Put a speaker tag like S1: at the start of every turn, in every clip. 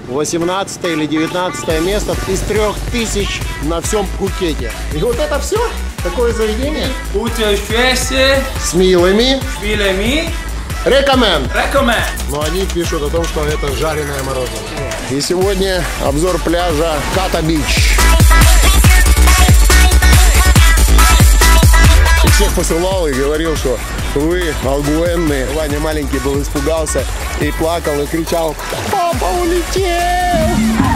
S1: 18 или 19 место из 3000 на всем Пхукете. И вот это все? Такое заведение?
S2: Путешествие
S1: с милыми. Рекоменд. Но они пишут о том, что это жареное мороженое. И сегодня обзор пляжа Ката-Бич. Всех посылал и говорил, что вы алгуэнные. Ваня маленький был, испугался и плакал, и кричал: «Папа улетел!»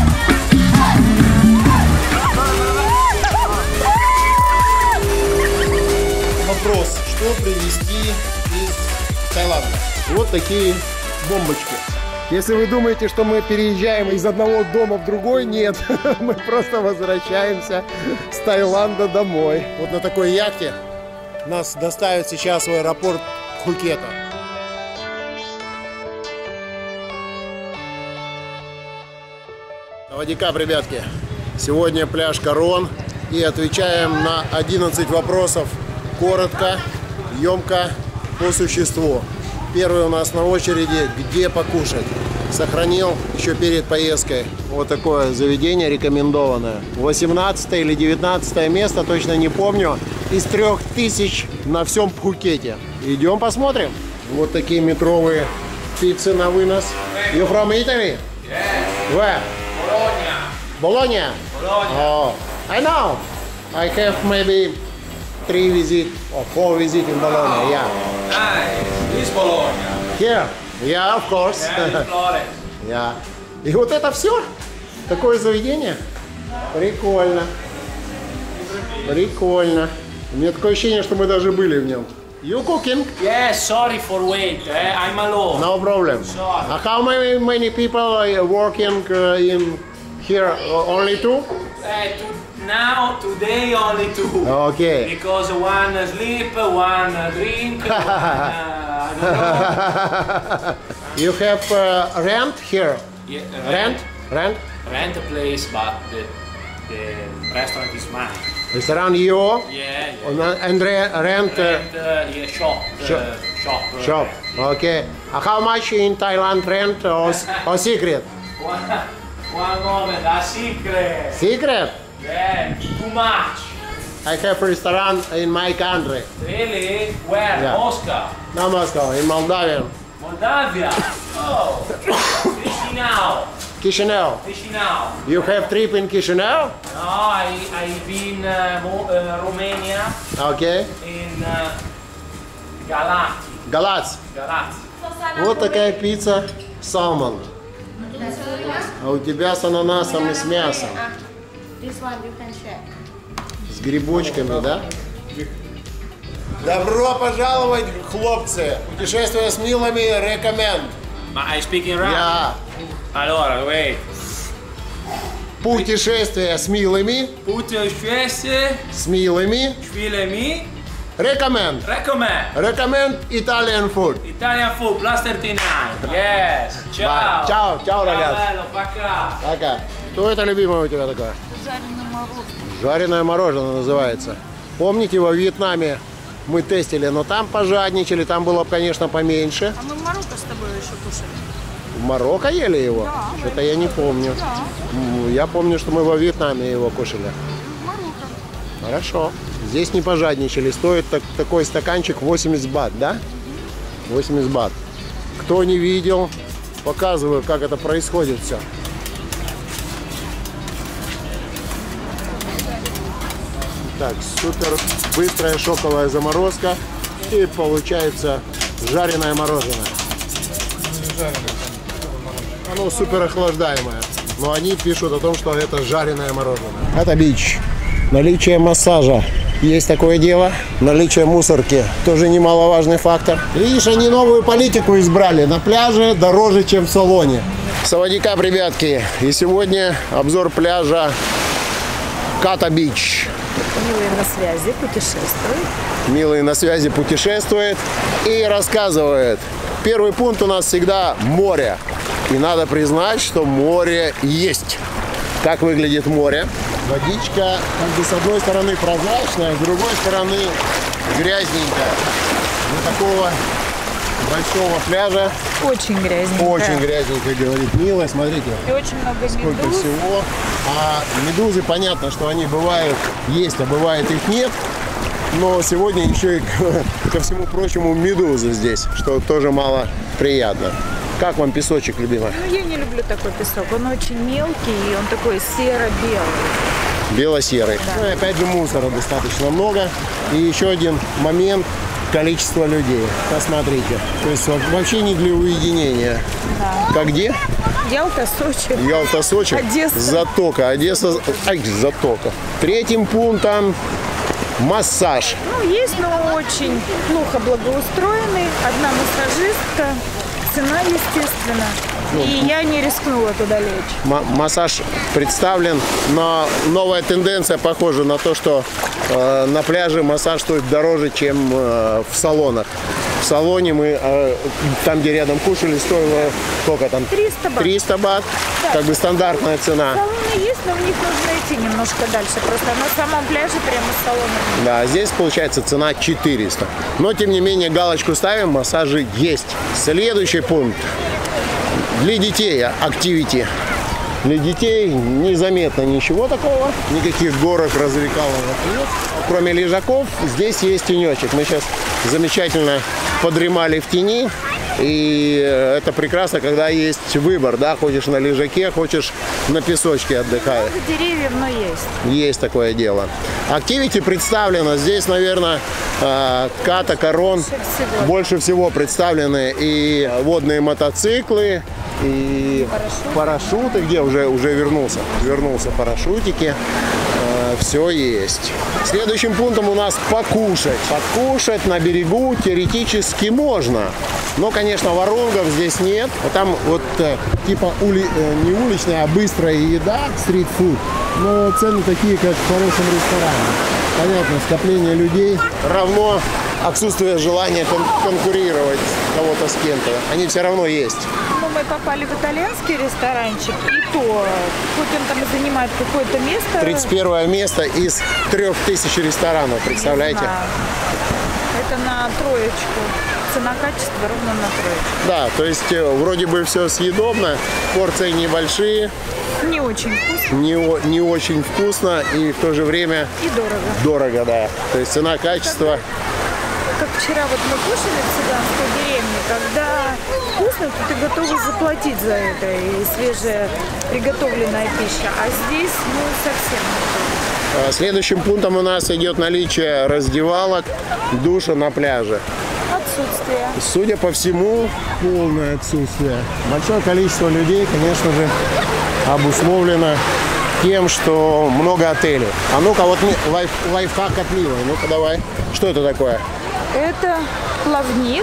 S1: Вопрос, что привезти из Таиланда? Вот такие бомбочки. Если вы думаете, что мы переезжаем из одного дома в другой, нет. Мы просто возвращаемся с Таиланда домой. Вот на такой яхте нас доставят сейчас в аэропорт Пхукета. Савадикап, ребятки. Сегодня пляж Корон. И отвечаем на 11 вопросов коротко, емко, по существу. Первый у нас на очереди: где покушать? Сохранил еще перед поездкой вот такое заведение рекомендованное. 18 или 19 место, точно не помню, из 3000 на всем Пхукете. Идем посмотрим. Вот такие метровые пиццы на вынос. You from Italy?
S2: Yes.
S1: Where?
S2: Bologna.
S1: Bologna? Oh, I know. I have maybe 3 visits or 4 visits in Bologna. Yeah.
S2: Nice. This Bologna.
S1: Here? Yeah, of course.
S2: Yeah, Florence.
S1: Yeah. И вот это все? Такое заведение? Прикольно. Прикольно. У меня такое ощущение, что мы даже были в нем. You cooking?
S2: Yes, sorry for wait. I'm alone.
S1: No problem.
S2: Sorry.
S1: How many people are working in here? Only 2?
S2: Now, today, only 2.
S1: Okay.
S2: Because one sleep, one drink, one, I don't know.
S1: You have rent here?
S2: Yeah,
S1: Rent?
S2: Rent a place, but the restaurant is mine.
S1: Restaurant you?
S2: Yeah, yeah.
S1: And rent?
S2: Yeah, shop.
S1: Shop. Okay. How much in Thailand rent or secret?
S2: One moment, a secret.
S1: Secret?
S2: Yeah, too much.
S1: I have a restaurant in my country.
S2: Really? Where?
S1: Yeah.
S2: Moscow?
S1: No, Moscow, in Moldavia.
S2: Moldavia? Oh,
S1: Chisinau.
S2: Chisinau.
S1: You have trip in Chisinau?
S2: No, I've been Romania,
S1: Okay.
S2: in Galati.
S1: Галац.
S2: Galati.
S1: Вот такая пицца салмон. А у тебя с ананасом и с мясом.
S3: This one you can check.
S1: С грибочками, да? Добро пожаловать, хлопцы! Путешествие с милыми рекоменд.
S2: I speak in Russian?
S1: Yeah.
S2: Allora, wait.
S1: Путешествие с милыми.
S2: Путешествие
S1: С милыми.
S2: с милыми.
S1: Recommend.
S2: Recommend.
S1: Recommend Italian food.
S2: Italian food, plus 39. Yes. Ciao.
S1: Ciao, ciao, ребят.
S2: Bello, пока.
S1: Пока. Что это любимое у тебя такое?
S3: Жареное мороженое.
S1: Жареное мороженое называется. Помните, во Вьетнаме мы тестили, но там пожадничали, там было, конечно, поменьше.
S3: А мы в Марокко с тобой еще кушали.
S1: В Марокко ели его?
S3: Да.
S1: Что-то я не помню.
S3: Да.
S1: Я помню, что мы во Вьетнаме его кушали.
S3: В Марокко.
S1: Хорошо. Здесь не пожадничали. Стоит такой стаканчик 80 бат, да? 80 бат. Кто не видел, показываю, как это происходит все. Так, супер быстрая шоковая заморозка. И получается жареное мороженое. Оно супер охлаждаемое. Но они пишут о том, что это жареное мороженое. Ката-Бич. Наличие массажа. Есть такое дело. Наличие мусорки. Тоже немаловажный фактор. Видишь, они новую политику избрали. На пляже дороже, чем в салоне. Савадикап, ребятки. И сегодня обзор пляжа Ката-Бич.
S3: Милые на связи, путешествует.
S1: Милый на связи путешествует и рассказывает. Первый пункт у нас всегда море. И надо признать, что море есть. Как выглядит море? Водичка, как бы с одной стороны прозрачная, с другой стороны грязненькая. Но такого большого пляжа.
S3: Очень грязненько.
S1: Очень грязненько, говорит Мила. Смотрите,
S3: И очень много
S1: сколько
S3: медуз.
S1: всего. А медузы, понятно, что они бывают, есть, а бывает их нет. Но сегодня еще и ко всему прочему медузы здесь, что тоже мало приятно. Как вам песочек, любимая?
S3: Ну, я не люблю такой песок. Он очень мелкий, и он такой серо-белый.
S1: Бело-серый.
S3: Да.
S1: Ну и опять же мусора достаточно много. И еще один момент – количество людей. Посмотрите. То есть вообще не для уединения.
S3: Да.
S1: Как где?
S3: Ялта, Сочи.
S1: Ялта, Сочи.
S3: Одесса.
S1: Затока. Одесса. Ай, Затока. Третьим пунктом массаж.
S3: Ну, есть, но очень плохо благоустроенный. Одна массажистка. Цена, естественно. И я не рискнула туда лечь.
S1: Массаж представлен, но новая тенденция похожа на то, что на пляже массаж стоит дороже, чем в салонах. В салоне мы, там где рядом кушали, стоило сколько там?
S3: 300 бат.
S1: 300 бат,
S3: Да.
S1: как бы стандартная цена.
S3: Салоны есть, но в них нужно идти немножко дальше. Просто на самом пляже прямо с салона.
S1: Да, здесь получается цена 400. Но тем не менее галочку ставим, массажи есть. Следующий пункт. Для детей активити. Для детей незаметно ничего такого. Никаких горок, развлекаловок нет. Кроме лежаков, здесь есть тенечек. Мы сейчас замечательно подремали в тени. И это прекрасно, когда есть выбор, да, хочешь на лежаке, хочешь на песочке отдыхаешь.
S3: Много деревьев, но есть.
S1: Есть такое дело. Активити представлено. Здесь, наверное, Ката, Корон больше всего представлены. И водные мотоциклы, и парашюты, где уже вернулся парашютики. Все есть. Следующим пунктом у нас покушать. Покушать на берегу теоретически можно. Но, конечно, воронков здесь нет. А там вот типа не уличная, а быстрая еда, стрит-фуд. Но цены такие, как в хорошем ресторане. Понятно, скопление людей равно отсутствие желания конкурировать кого-то с кем-то. Они все равно есть.
S3: Ну, мы попали в итальянский ресторанчик, и то, хоть он там и занимает какое-то место.
S1: 31 место из 3000 ресторанов, представляете?
S3: Да. Это на троечку. Цена-качество ровно на троечку.
S1: Да, то есть вроде бы все съедобно, порции небольшие,
S3: Не очень вкусно
S1: не очень вкусно и в то же время
S3: и дорого.
S1: дорого, да. То есть цена-качество.
S3: Как вчера вот мы кушали в цыганской деревне, когда вкусно, то ты готова заплатить за это, и свежая приготовленная пища. А здесь, ну, совсем не то.
S1: Следующим пунктом у нас идет наличие раздевалок, душа на пляже.
S3: Отсутствие.
S1: Судя по всему, полное отсутствие. Большое количество людей, конечно же, обусловлено тем, что много отелей. А ну-ка, вот лайфхак от Милы. Ну-ка, давай. Что это такое?
S3: Это плавник,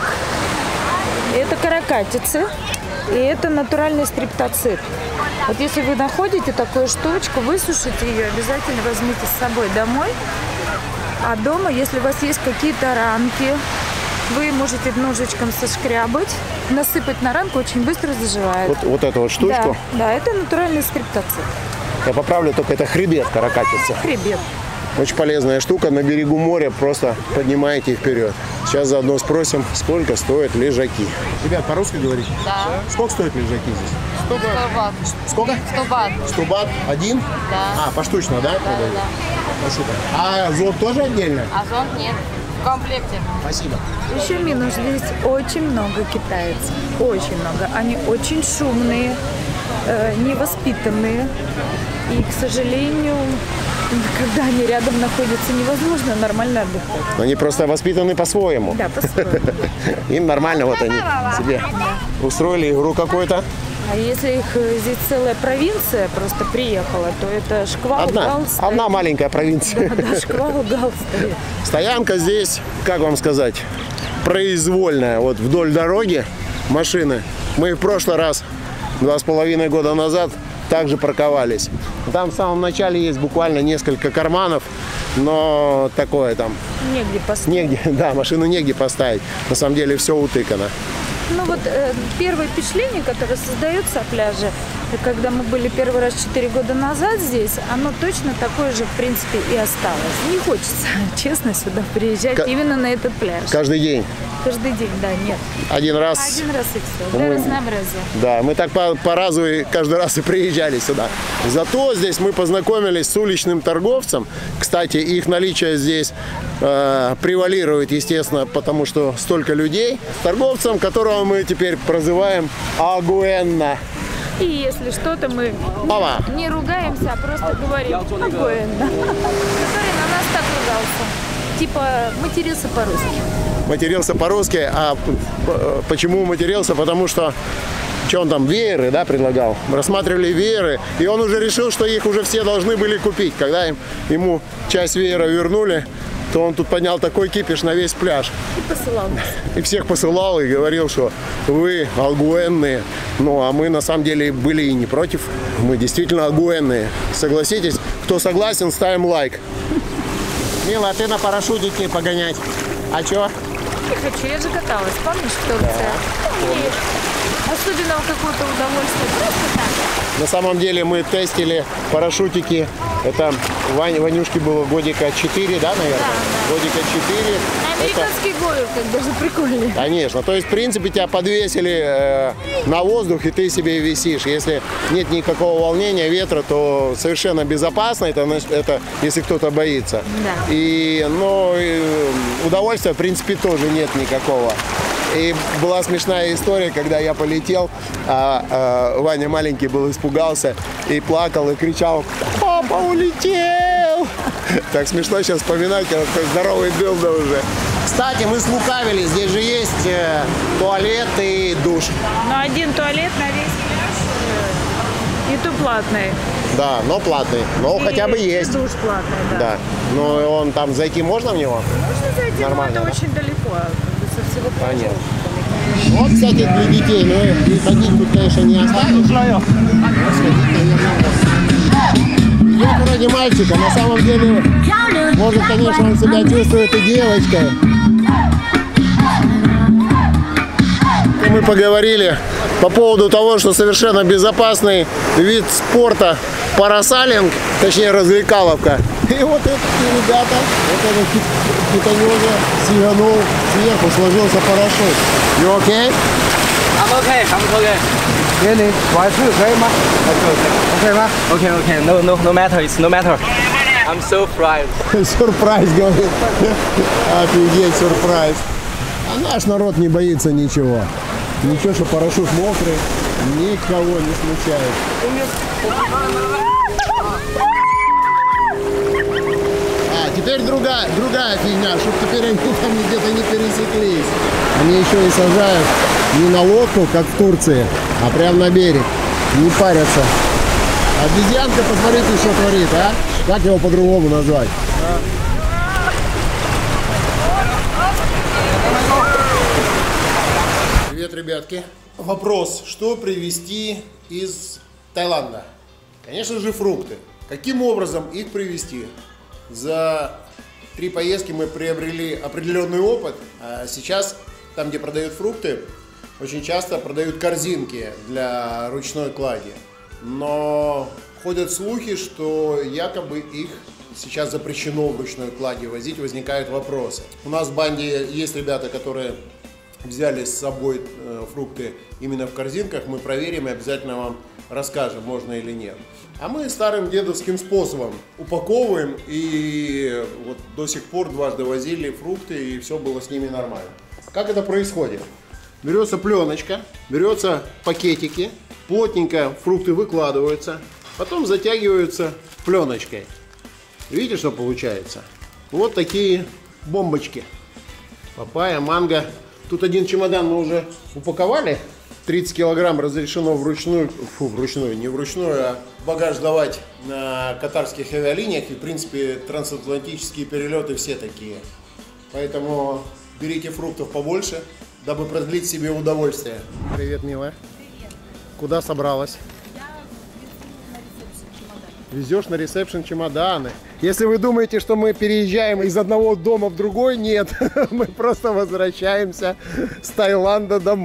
S3: это каракатицы, и это натуральный стриптоцит. Вот если вы находите такую штучку, высушите ее, обязательно возьмите с собой домой. А дома, если у вас есть какие-то ранки, вы можете ножичком сошкрябать, насыпать на ранку, очень быстро заживает.
S1: Вот эту вот штучку.
S3: Да, это натуральный стриптоцит.
S1: Я поправлю, только это хребет каракатицы.
S3: Хребет.
S1: Очень полезная штука. На берегу моря просто поднимаете их вперед. Сейчас заодно спросим, сколько стоят лежаки. Ребят, по-русски говорите?
S4: Да.
S1: Сколько стоят лежаки здесь?
S4: 100 бат.
S1: Сколько?
S4: 100 бат.
S1: 100 бат? Один?
S4: Да.
S1: А, поштучно, да? продают?
S4: Да.
S1: Спасибо. А зонт тоже отдельно?
S4: А зонт нет. В комплекте.
S1: Спасибо.
S3: Еще минус, здесь очень много китайцев. Очень много. Они очень шумные, невоспитанные. И, к сожалению, когда они рядом находятся, невозможно нормально отдыхать.
S1: Они просто воспитаны по-своему.
S3: Да, по-своему.
S1: Им нормально, вот они себе устроили игру какую-то.
S3: А если их здесь целая провинция просто приехала, то это шквал, гал стоит.
S1: Одна маленькая провинция.
S3: Да, шквал, гал стоит.
S1: Стоянка здесь, как вам сказать, произвольная. Вот вдоль дороги машины. Мы в прошлый раз, 2,5 года назад, также парковались. Там в самом начале есть буквально несколько карманов, но такое там.
S3: Негде поставить.
S1: Негде, да, машину негде поставить. На самом деле все утыкано.
S3: Ну вот первое впечатление, которое создается о пляже, И когда мы были первый раз 4 года назад здесь, оно точно такое же, в принципе, и осталось. Не хочется, честно, сюда приезжать именно на этот пляж.
S1: Каждый день?
S3: Каждый день, да, нет.
S1: Один раз?
S3: Один раз и все. Да, разнообразие.
S1: Да, мы так по разу и каждый раз и приезжали сюда. Зато здесь мы познакомились с уличным торговцем. Кстати, их наличие здесь превалирует, естественно, потому что столько людей. С торговцем, которого мы теперь прозываем Агуэнна.
S3: И если что-то мы не ругаемся, а просто говорим Агуэнна. Который на нас так ругался. Типа матерился по-русски.
S1: Матерился по-русски, а почему матерился? Потому что, что он там, вееры, да, предлагал? Мы рассматривали вееры, и он уже решил, что их уже все должны были купить. Когда ему часть веера вернули, то он тут поднял такой кипиш на весь пляж.
S3: И посылал нас.
S1: И всех посылал и говорил, что вы агуэнные. Ну, а мы на самом деле были и не против. Мы действительно агуэнные. Согласитесь? Кто согласен, ставим лайк. Мила, а ты на парашютике погонять? А чё?
S3: Не хочу, я же каталась, помнишь, в Турции? И особенного какого-то удовольствия, просто так.
S1: На самом деле мы тестили парашютики. Это Ванюшке было годика 4, да, наверное? Да. Годика 4.
S3: Американский горы, как даже прикольно.
S1: Конечно. То есть, в принципе, тебя подвесили на воздух, и ты себе висишь. Если нет никакого волнения, ветра, то совершенно безопасно. Это если кто-то боится.
S3: Да.
S1: И удовольствия, в принципе, тоже нет никакого. И была смешная история, когда я полетел, а Ваня маленький был, испугался и плакал, и кричал: «Папа улетел!» Так смешно сейчас вспоминать, какой здоровый был, да уже. Кстати, мы слукавили, здесь же есть туалет и душ.
S3: Но один туалет на весь пляж, и то платный.
S1: Да, но платный, но хотя бы есть.
S3: И душ платный, да.
S1: Да, но он там, зайти можно в него?
S3: Можно зайти,
S1: нормально,
S3: но это очень далеко. Со всего пляжа.
S1: Понятно. Вот, кстати, для детей, но и ходить тут, конечно, не оставишь. Я вроде мальчика, на самом деле, может, конечно, он себя чувствует и девочкой. И мы поговорили по поводу того, что совершенно безопасный вид спорта парасайлинг, точнее развлекаловка. И вот эти ребята, вот этот питонёжа сиганул сверху, сложился парашют. You okay?
S2: I'm okay.
S5: Really? 我还是可以吗 ？OK 吗
S2: Okay. No matter. It's no matter. I'm so surprised.
S1: Сюрприз, говорит. Офигеть, сюрприз. А наш народ не боится ничего. Ничего, что парашют мокрый, никого не смущает. Теперь другая фигня, чтобы теперь они там где-то не пересеклись. Они еще и сажают не на лодку, как в Турции, а прямо на берег. Не парятся. Обезьянка, посмотрите, что творит, а? Как его по-другому назвать? Привет, ребятки. Вопрос, что привезти из Таиланда? Конечно же, фрукты. Каким образом их привезти? За 3 поездки мы приобрели определенный опыт. А сейчас, там, где продают фрукты, очень часто продают корзинки для ручной клади. Но ходят слухи, что якобы их сейчас запрещено в ручной клади возить, возникают вопросы. У нас в банде есть ребята, которые взяли с собой фрукты именно в корзинках. Мы проверим и обязательно вам расскажем, можно или нет. А мы старым дедовским способом упаковываем, и вот до сих пор дважды возили фрукты, и все было с ними нормально. Как это происходит? Берется пленочка, берется пакетики, плотненько фрукты выкладываются, потом затягиваются пленочкой. Видите, что получается? Вот такие бомбочки. Папайя, манго. Тут один чемодан мы уже упаковали. 30 килограмм разрешено вручную, не вручную, а багаж давать на катарских авиалиниях. И, в принципе, трансатлантические перелеты все такие. Поэтому берите фруктов побольше, дабы продлить себе удовольствие. Привет, милая. Куда собралась? Везешь на ресепшн чемоданы. Если вы думаете, что мы переезжаем из одного дома в другой, нет. Мы просто возвращаемся с Таиланда домой.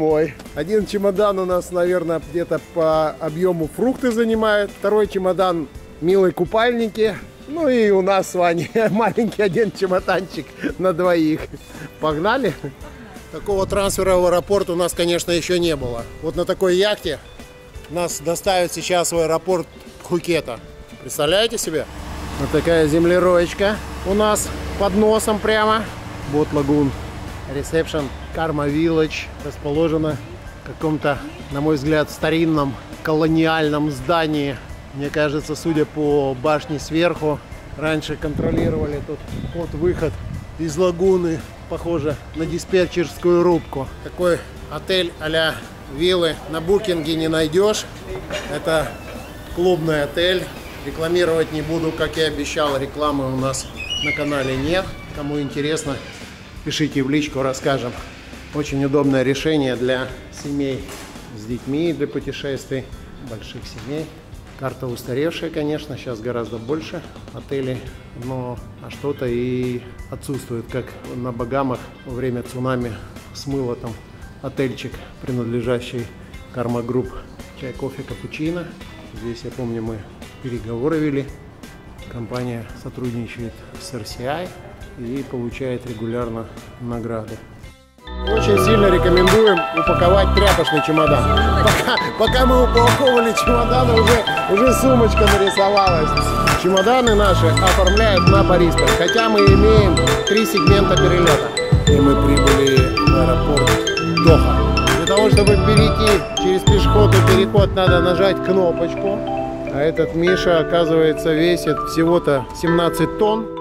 S1: Один чемодан у нас, наверное, где-то по объему фрукты занимает. Второй чемодан милые купальники. Ну и у нас с Ваней маленький один чемоданчик на двоих. Погнали? Такого трансфера в аэропорт у нас, конечно, еще не было. Вот на такой яхте нас доставят сейчас в аэропорт Пхукета. Представляете себе? Вот такая землероечка у нас под носом прямо. Бот Лагун. Ресепшн Карма Вилледж расположена в каком-то, на мой взгляд, старинном колониальном здании. Мне кажется, судя по башне сверху, раньше контролировали тут вход-выход из лагуны. Похоже на диспетчерскую рубку. Такой отель а-ля виллы на букинге не найдешь. Это клубный отель. Рекламировать не буду, как и обещал. Рекламы у нас на канале нет. Кому интересно, пишите в личку, расскажем. Очень удобное решение для семей с детьми, для путешествий, больших семей. Карта устаревшая, конечно, сейчас гораздо больше отелей, но что-то и отсутствует, как на Багамах во время цунами смыло там отельчик, принадлежащий Karma Group, чай, кофе, капучино. Здесь, я помню, мы переговоры вели. Компания сотрудничает с RCI и получает регулярно награды. Очень сильно рекомендуем упаковать тряпочный чемодан. Пока мы упаковывали чемоданы, уже сумочка нарисовалась. Чемоданы наши оформляют на Бориспиль, хотя мы имеем 3 сегмента перелета. И мы прибыли в аэропорт Доха. Для того, чтобы перейти через пешеходный переход, надо нажать кнопочку. А этот Миша, оказывается, весит всего-то 17 тонн.